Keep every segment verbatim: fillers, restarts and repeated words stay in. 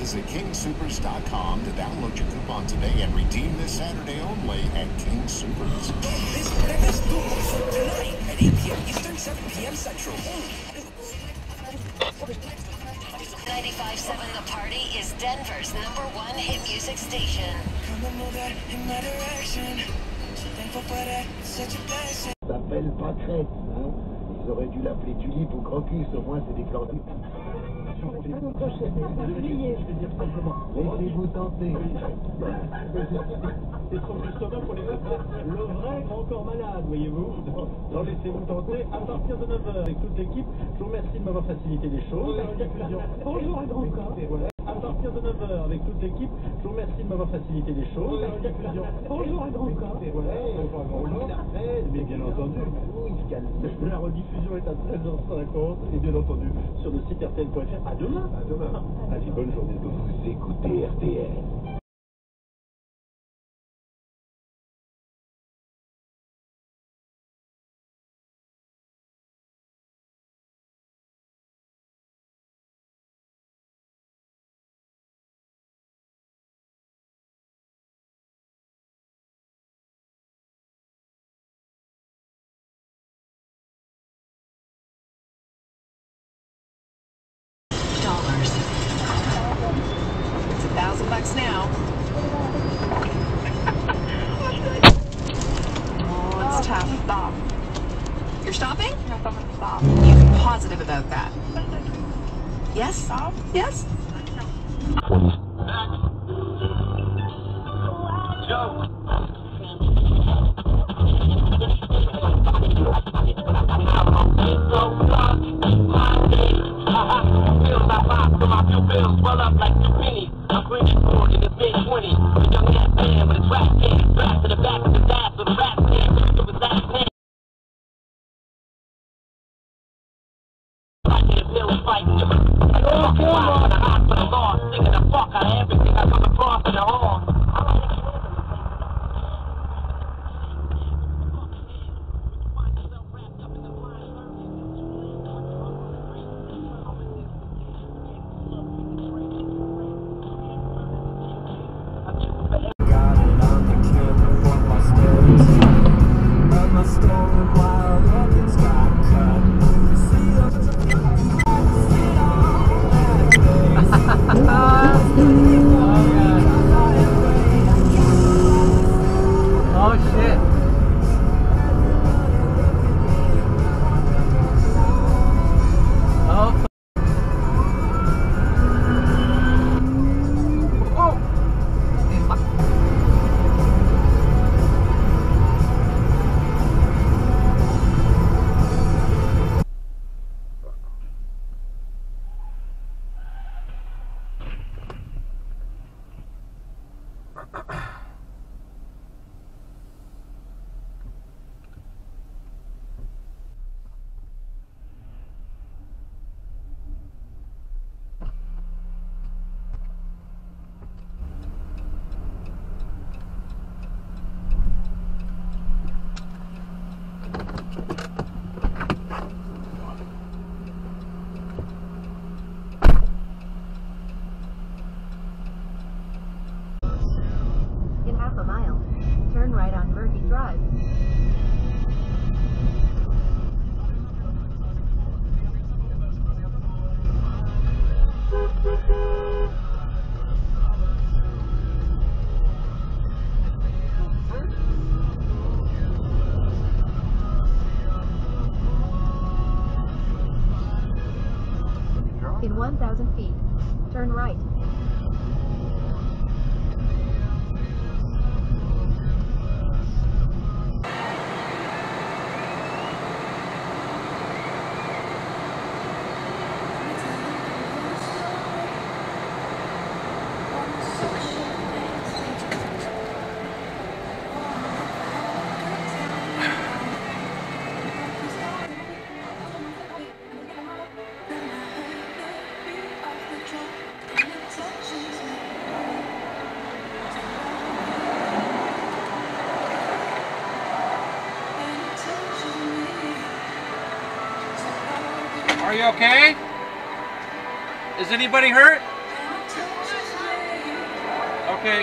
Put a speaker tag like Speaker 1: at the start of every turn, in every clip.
Speaker 1: Visit king supers dot com to download your coupon today and redeem this Saturday only at King Supers.
Speaker 2: This breakfast boom tonight at eight p m Eastern, seven p m Central.
Speaker 3: ninety-five point seven The Party is Denver's number one hit music station.
Speaker 2: Come and move that in my direction. So thankful for that, such a blessing.
Speaker 4: Ça s'appelle pâquerette, hein. Ils auraient dû l'appeler tulipe ou crocus, au moins c'est des cordis. Laissez-vous tenter.
Speaker 5: C'est trop justement pour les autres. Le vrai grand corps malade, voyez-vous. Non, laissez-vous tenter à partir de neuf heures avec toute l'équipe. Je vous remercie de m'avoir facilité les choses. Bonjour à grand corps. À partir de neuf heures avec toute l'équipe, je vous remercie de m'avoir facilité les choses. Bonjour à grand corps. Bonjour à mais bien entendu. La rediffusion est à treize heures cinquante et bien entendu sur le site R T L point F R. À demain. À demain. Allez, bonne journée.
Speaker 4: Vous écoutez R T L.
Speaker 3: Dollars. It's a thousand bucks now. Oh, it's tough. Stop. You're stopping?
Speaker 6: Yes, I'm gonna stop.
Speaker 3: You can be positive about that. Yes?
Speaker 6: Stop?
Speaker 3: Yes?
Speaker 7: In one thousand feet, turn right.
Speaker 8: Are you okay? Is anybody hurt?
Speaker 6: Okay.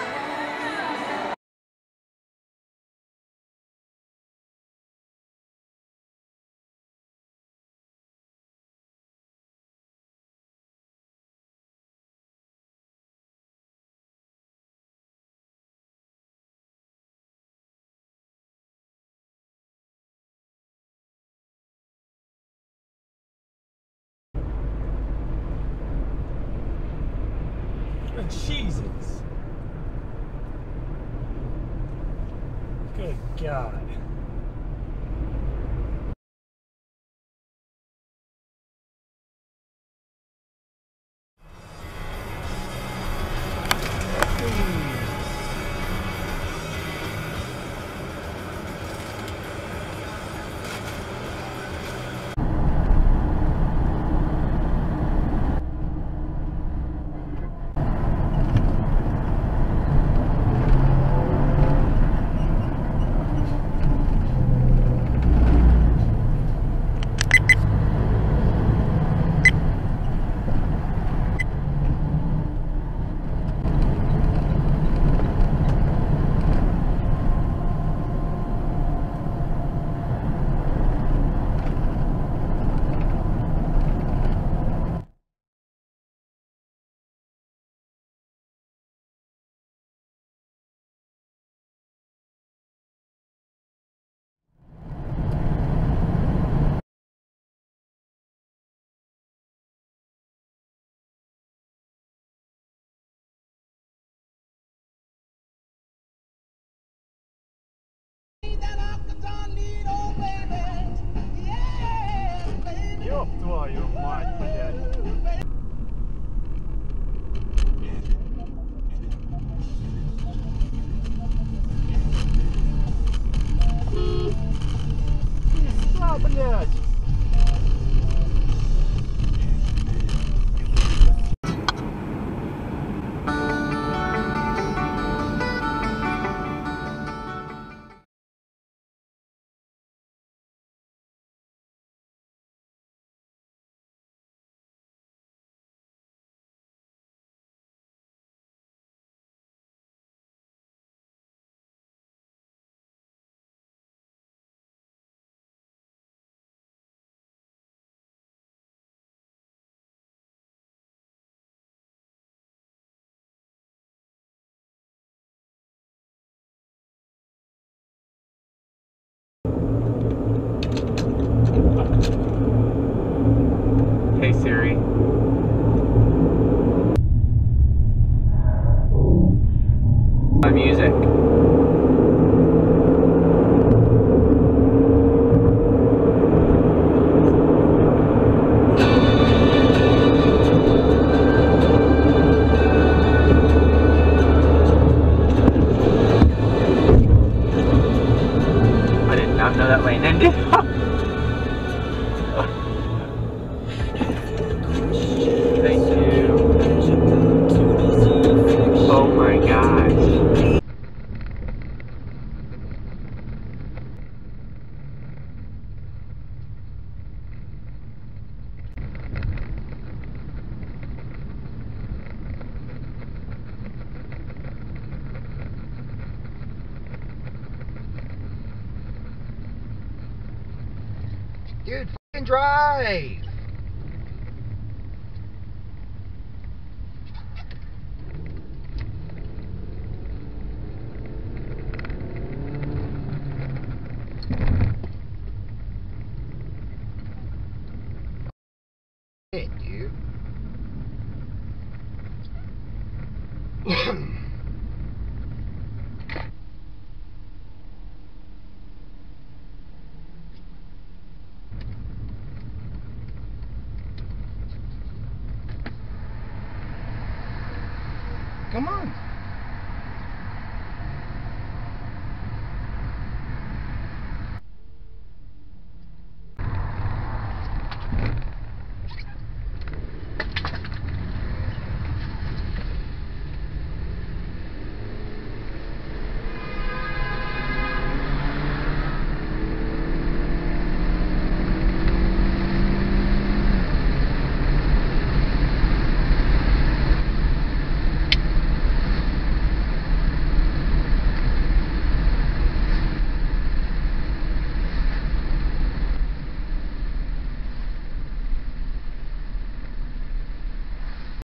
Speaker 5: Jesus. Good God. Ёб твою мать, блядь. Пизда, блядь.
Speaker 6: Hey Siri. My music. I did not know that lane ended. Thank you. Oh my gosh.
Speaker 8: Dude, fucking drive! Shit, dude. Come on.